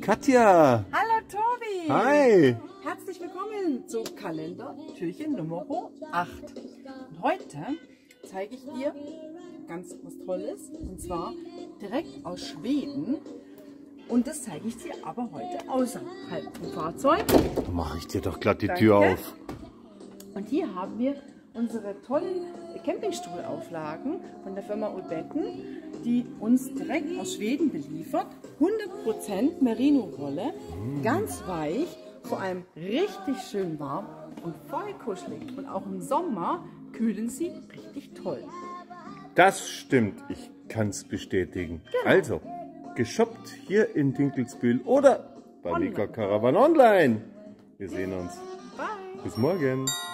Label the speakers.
Speaker 1: Katja!
Speaker 2: Hallo Tobi!
Speaker 1: Hi!
Speaker 2: Herzlich willkommen zu Kalendertürchen Nummer 8. Und heute zeige ich dir ganz was Tolles, und zwar direkt aus Schweden. Und das zeige ich dir aber heute außerhalb vom Fahrzeug.
Speaker 1: Da mache ich dir doch glatt die Tür auf. Und
Speaker 2: hier haben wir unsere tollen Campingstuhlauflagen von der Firma Ulbetten, die uns direkt aus Schweden beliefert. 100% Merino-Wolle, ganz weich, vor allem richtig schön warm und voll kuschelig. Und auch im Sommer kühlen sie richtig toll.
Speaker 1: Das stimmt, ich kann es bestätigen.
Speaker 2: Genau.
Speaker 1: Also, geshoppt hier in Dinkelsbühl oder bei Mika Caravan Online. Wir sehen uns.
Speaker 2: Bye!
Speaker 1: Bis morgen.